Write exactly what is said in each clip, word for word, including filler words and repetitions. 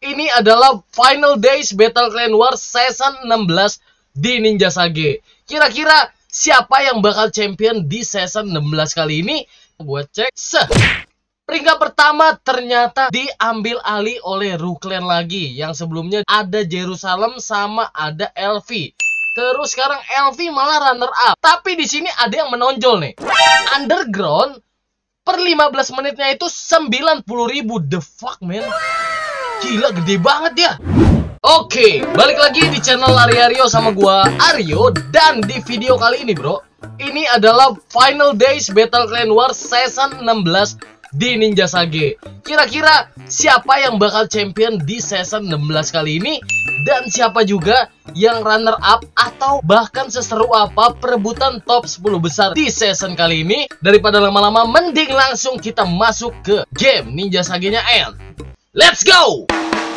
ini adalah Final Days Battle Clan War Season enam belas di Ninja Sage. Kira-kira siapa yang bakal champion di Season enam belas kali ini? Buat cek. Seh. Peringkat pertama ternyata diambil alih oleh Ruklen lagi. Yang sebelumnya ada Jerusalem sama ada L V. Terus sekarang L V malah runner up. Tapi di sini ada yang menonjol nih. Underground per lima belas menitnya itu sembilan puluh ribu. The fuck man. Gila, gede banget ya. Oke, balik lagi di channel Aryo sama gua Aryo. Dan di video kali ini bro, ini adalah Final Days Battle Clan War Season enam belas di Ninja Sage. Kira-kira siapa yang bakal champion di season enam belas kali ini? Dan siapa juga yang runner up atau bahkan seseru apa perebutan top sepuluh besar di season kali ini? Daripada lama-lama, mending langsung kita masuk ke game Ninja Sage-nya and let's go!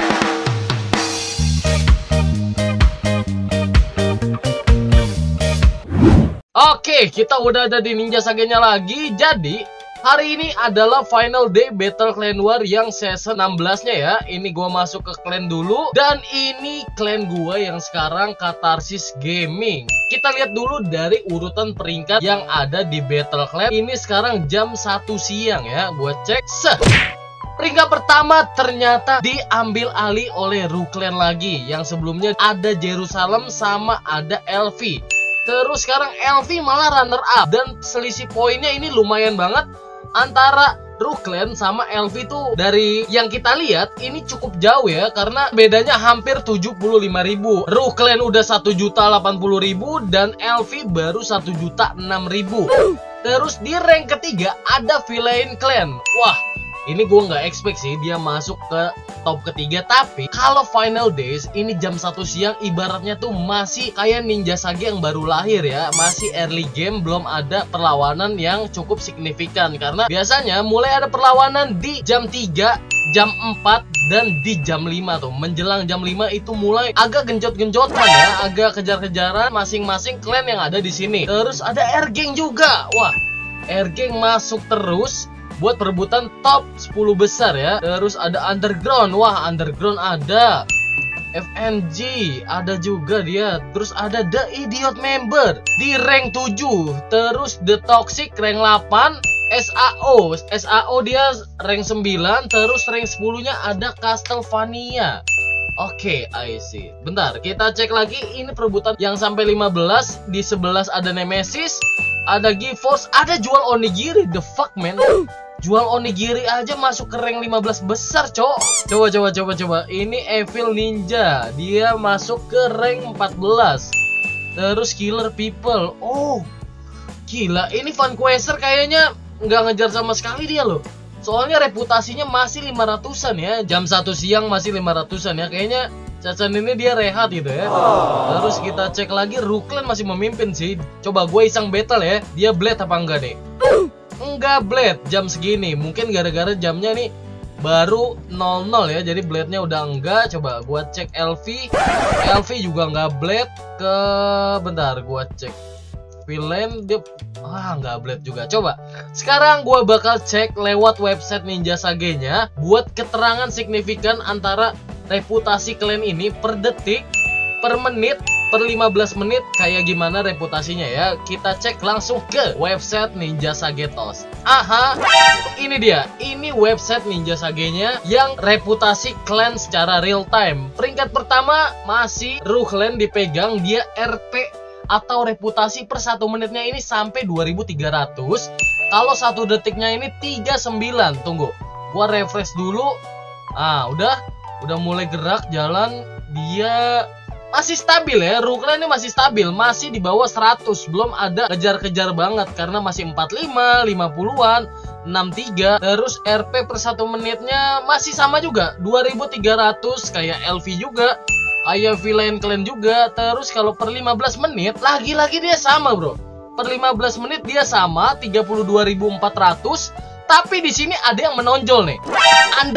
Oke, kita udah ada di Ninja Sage-nya lagi. Jadi hari ini adalah final day Battle Clan War yang season enam belas-nya ya. Ini gua masuk ke clan dulu. Dan ini clan gua yang sekarang Catharsis Gaming. Kita lihat dulu dari urutan peringkat yang ada di Battle Clan. Ini sekarang jam satu siang ya. Buat cek. Seh. Peringkat pertama ternyata diambil alih oleh Ruklen lagi. Yang sebelumnya ada Jerusalem sama ada L V. Terus sekarang L V malah runner up. Dan selisih poinnya ini lumayan banget antara Ruklen sama L V tuh. Dari yang kita lihat ini cukup jauh ya, karena bedanya hampir tujuh puluh lima ribu. Ruklen udah satu juta delapan puluh ribu dan L V baru satu juta enam ribu. Terus di rank ketiga ada Villain Clan. Wah, ini gue nggak expect sih dia masuk ke top ketiga. Tapi kalau final days ini jam satu siang, ibaratnya tuh masih kayak Ninja Sage yang baru lahir ya. Masih early game, belum ada perlawanan yang cukup signifikan. Karena biasanya mulai ada perlawanan di jam tiga, jam empat, dan di jam lima tuh. Menjelang jam lima itu mulai agak genjot-genjotan ya, agak kejar-kejaran masing-masing clan yang ada di sini. Terus ada Air Gang juga. Wah, Air Gang masuk terus buat perebutan top sepuluh besar ya. Terus ada Underground. Wah, Underground ada. F N G ada juga dia. Terus ada The Idiot Member di rank tujuh. Terus The Toxic rank delapan. S A O S A O dia rank sembilan. Terus rank sepuluh-nya ada Castlevania. Oke, okay, I see. Bentar, kita cek lagi. Ini perebutan yang sampai lima belas. Di sebelas ada Nemesis, ada GeForce, ada Jual Onigiri. The fuck man. Jual Onigiri aja masuk ke rank lima belas besar, cok. Coba coba coba coba. Ini Evil Ninja, dia masuk ke rank empat belas. Terus Killer People. Oh, gila. Ini Vanquisher kayaknya nggak ngejar sama sekali dia loh. Soalnya reputasinya masih lima ratusan ya. Jam satu siang masih lima ratusan ya. Kayaknya Cacan ini dia rehat gitu ya. Terus kita cek lagi, Ruklen masih memimpin sih. Coba gue iseng battle ya. Dia blade apa enggak nih? Enggak blade jam segini. Mungkin gara-gara jamnya nih baru nol nol ya. Jadi blade-nya udah enggak. Coba gua cek L V. L V juga enggak blade. Ke bentar gua cek Villain dia ah enggak blade juga. Coba sekarang gua bakal cek lewat website Ninja Sage-nya buat keterangan signifikan antara reputasi klan ini per detik, per menit, per lima belas menit kayak gimana reputasinya ya. Kita cek langsung ke website Ninja Sage Tos. Aha, ini dia. Ini website Ninja Sage-nya yang reputasi klan secara real time. Peringkat pertama masih Ruklen dipegang, dia R P atau reputasi per satu menitnya ini sampai dua ribu tiga ratus. Kalau satu detiknya ini tiga puluh sembilan. Tunggu, gua refresh dulu. Ah, udah udah mulai gerak jalan. Dia masih stabil ya, Ruklen ini masih stabil, masih di bawah seratus, belum ada kejar-kejar banget karena masih empat puluh lima, lima puluhan, enam puluh tiga. Terus R P per satu menitnya masih sama juga, dua ribu tiga ratus kayak L V juga, kayak Villain Clan juga. Terus kalau per lima belas menit, lagi-lagi dia sama bro. Per lima belas menit dia sama, tiga puluh dua ribu empat ratus. Tapi di sini ada yang menonjol nih.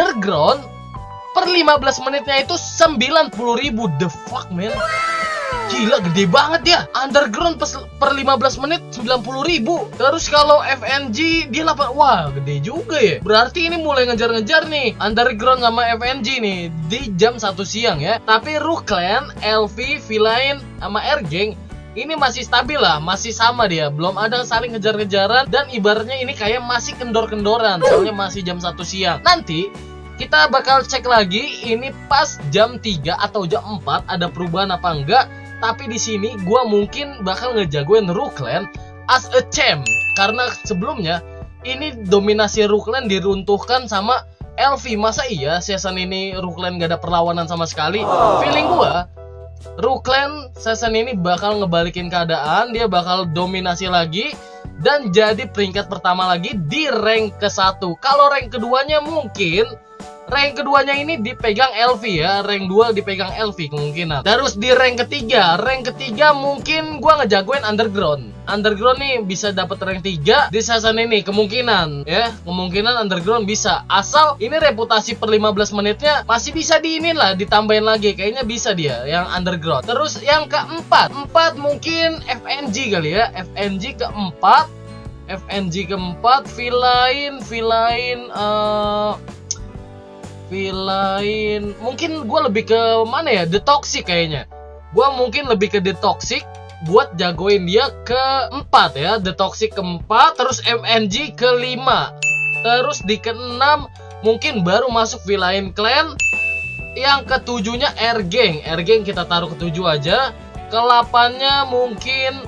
Underground per lima belas menitnya itu sembilan puluh ribu. The fuck man. Gila, gede banget ya. Underground pas per lima belas menit sembilan puluh ribu. Terus kalau F N G dia delapan. Wah, gede juga ya. Berarti ini mulai ngejar-ngejar nih Underground sama F N G nih di jam satu siang ya. Tapi Rook Clan, L V, V-Line sama Air Gang ini masih stabil lah, masih sama dia. Belum ada saling ngejar-ngejaran. Dan ibaratnya ini kayak masih kendor-kendoran, soalnya masih jam satu siang. Nanti kita bakal cek lagi ini pas jam tiga atau jam empat ada perubahan apa enggak. Tapi di sini gua mungkin bakal ngejagoin Rook Clan as a champ karena sebelumnya ini dominasi Rook Clan diruntuhkan sama L V. Masa iya season ini Rook Clan gak ada perlawanan sama sekali? Feeling gua Rook Clan season ini bakal ngebalikin keadaan, dia bakal dominasi lagi dan jadi peringkat pertama lagi di rank ke satu. Kalau rank keduanya mungkin rank keduanya ini dipegang L V ya, rank dua dipegang L V kemungkinan. Terus di rank ketiga, rank ketiga mungkin gua ngejagoin Underground. Underground nih bisa dapat rank tiga di season ini kemungkinan ya, kemungkinan Underground bisa. Asal ini reputasi per lima belas menitnya masih bisa diinin lah, ditambahin lagi, kayaknya bisa dia yang Underground. Terus yang keempat, empat mungkin F N G kali ya, F N G keempat, F N G keempat, V-Line, V-Line, uh, V-Line, mungkin gue lebih ke mana ya, The Toxic kayaknya. Gue mungkin lebih ke The Toxic buat jagoin dia keempat ya, The Toxic keempat, terus M N G kelima, terus di keenam mungkin baru masuk V-Line Clan, yang ketujuhnya Air Gang, Air Gang kita taruh ketujuh aja, kelapannya mungkin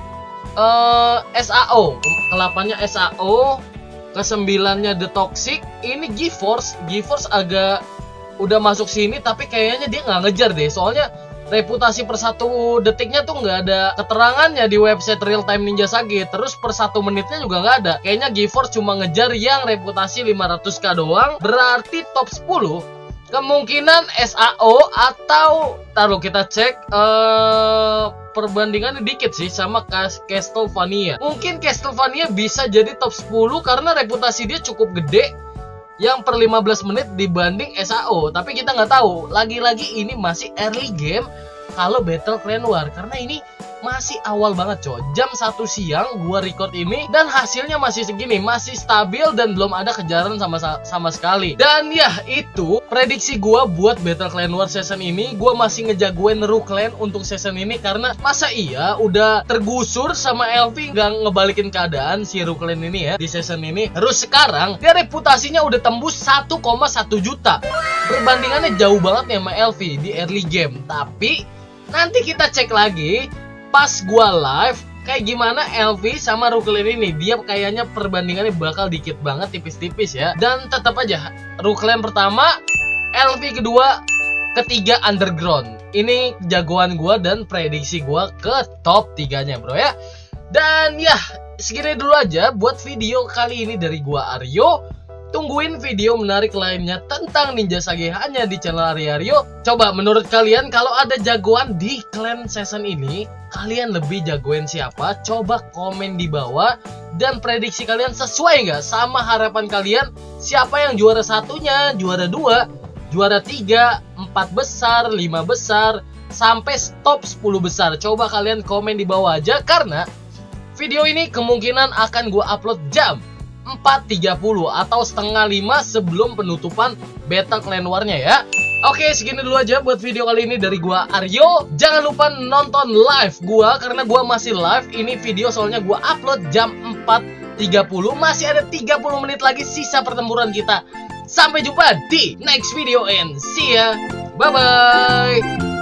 uh, S A O, kelapannya S A O, kesembilannya The Toxic, ini GeForce, GeForce agak udah masuk sini tapi kayaknya dia nggak ngejar deh, soalnya reputasi per satu detiknya tuh nggak ada keterangannya di website Real Time Ninja Sage. Terus per satu menitnya juga nggak ada. Kayaknya GeForce cuma ngejar yang reputasi lima ratus k doang. Berarti top sepuluh kemungkinan S A O atau taruh kita cek uh, perbandingannya dikit sih sama Castlevania. Mungkin Castlevania bisa jadi top sepuluh karena reputasi dia cukup gede yang per lima belas menit dibanding S A O. Tapi kita nggak tahu, lagi-lagi ini masih early game kalau Battle Clan War, karena ini masih awal banget coy. Jam satu siang gua record ini dan hasilnya masih segini, masih stabil dan belum ada kejaran sama sama sekali. Dan ya itu prediksi gua buat Battle Clan War season ini. Gua masih ngejagoin Rook Clan untuk season ini karena masa iya udah tergusur sama L V nggak ngebalikin keadaan si Rook Clan ini ya di season ini. Terus sekarang dia reputasinya udah tembus satu koma satu juta. Perbandingannya jauh banget nih sama L V di early game. Tapi nanti kita cek lagi pas gua live kayak gimana L V sama Rook Clan ini. Dia kayaknya perbandingannya bakal dikit banget, tipis-tipis ya. Dan tetap aja Rook Clan pertama, L V kedua, ketiga Underground. Ini jagoan gua dan prediksi gua ke top tiganya bro ya. Dan ya segini dulu aja buat video kali ini dari gua Aryo. Tungguin video menarik lainnya tentang Ninja Sage hanya di channel Aryo Aryo. Coba menurut kalian kalau ada jagoan di clan season ini, kalian lebih jagoin siapa? Coba komen di bawah. Dan prediksi kalian sesuai nggak sama harapan kalian? Siapa yang juara satunya, juara dua, juara tiga, empat besar, lima besar, sampai top sepuluh besar? Coba kalian komen di bawah aja, karena video ini kemungkinan akan gue upload jam empat tiga puluh atau setengah lima sebelum penutupan Battle Clan War-nya ya. Oke, segini dulu aja buat video kali ini dari gua Aryo. Jangan lupa nonton live gua karena gua masih live. Ini video soalnya gua upload jam empat tiga puluh. Masih ada tiga puluh menit lagi sisa pertempuran kita. Sampai jumpa di next video and see ya. Bye bye.